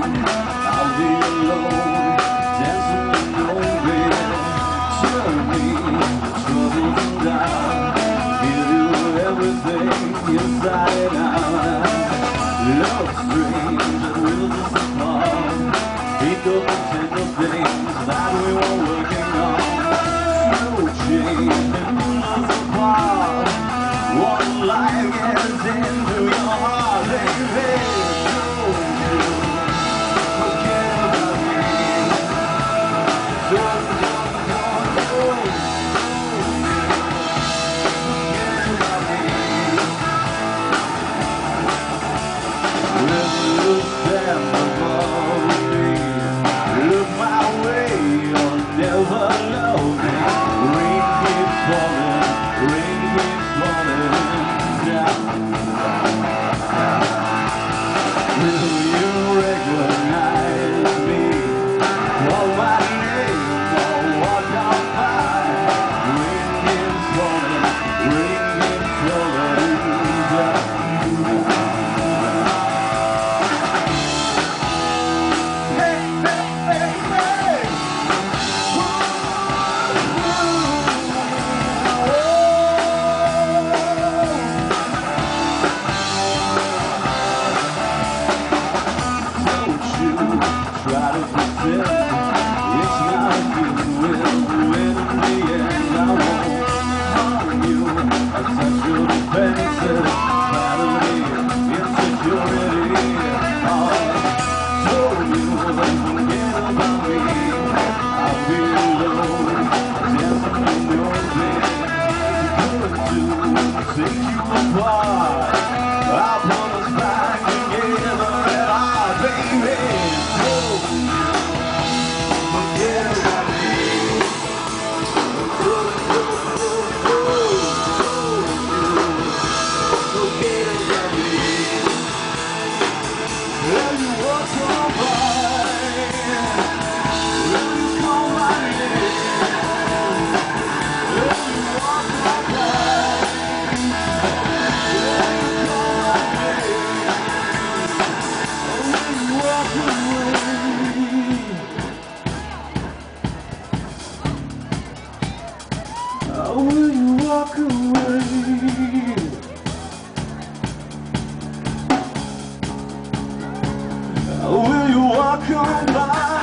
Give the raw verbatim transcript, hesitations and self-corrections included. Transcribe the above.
I'll be alone, dancing with no bed. Tell me troubles and doubt, give you everything inside and out. Love strange and will disappoint. Think of the tender things that we were working on. No change and pull us apart. One life gets into your heart, baby. Don't you forget about me. Don't, don't, don't, don't, don't forget about me. When you stand above me, look my way, you'll never love me. Rain keeps falling, rain keeps falling down. Will you recognize me? Call my name or walk on by. Rain keeps falling, rain keeps falling down. Hey, hey, hey, hey. Try to pretend it's not you. When in the end I won't harm you. I touch your defenses, battery, insecurity. I told you that forget about me. I'll be alone, dancing in your bed. Good to take you apart. I'll put us back together at our baby. Will you walk away? Will you walk on by?